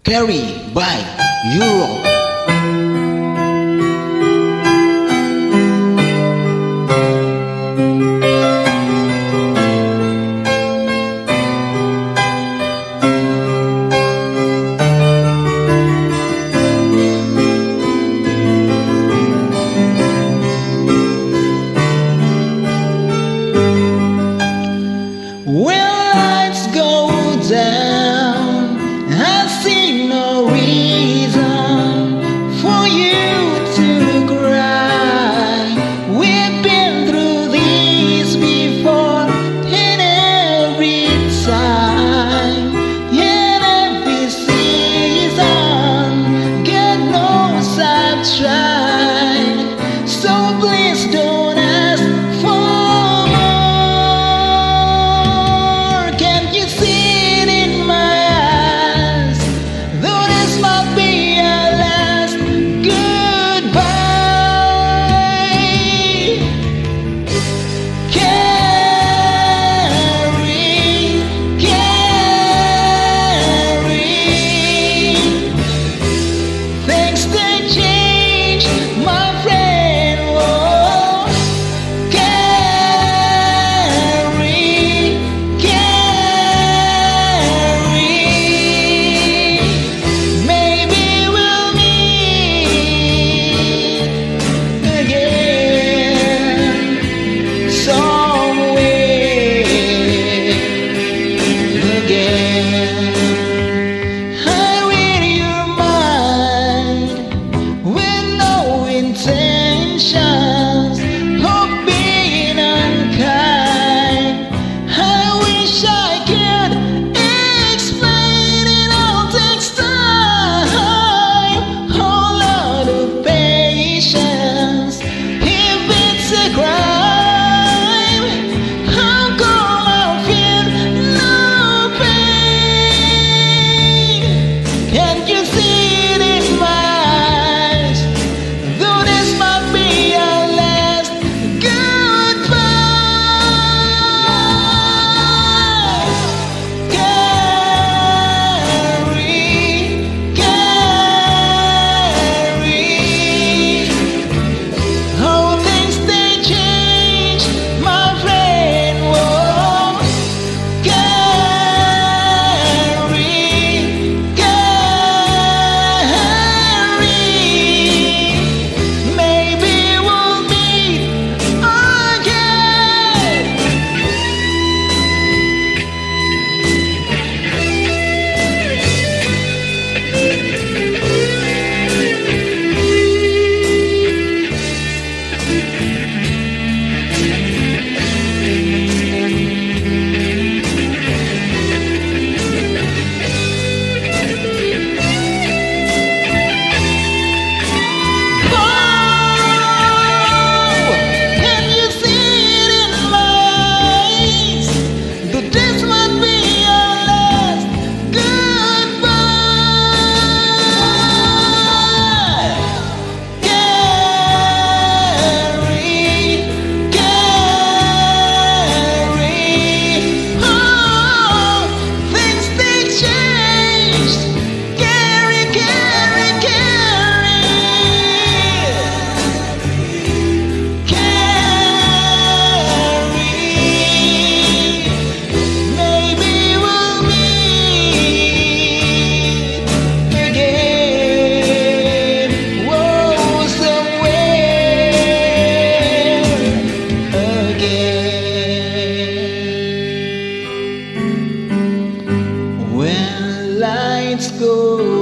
Carrie by Europe. When lights go down, I see no reason for you to cry. We've been through this before, and every time, in every season, God knows I've tried. So please don't ask for intentions of being unkind. I wish I could explain, it all takes time, whole lot of patience. If it's a crime, how come I feel no pain? Can't you see it in my eyes? Lights go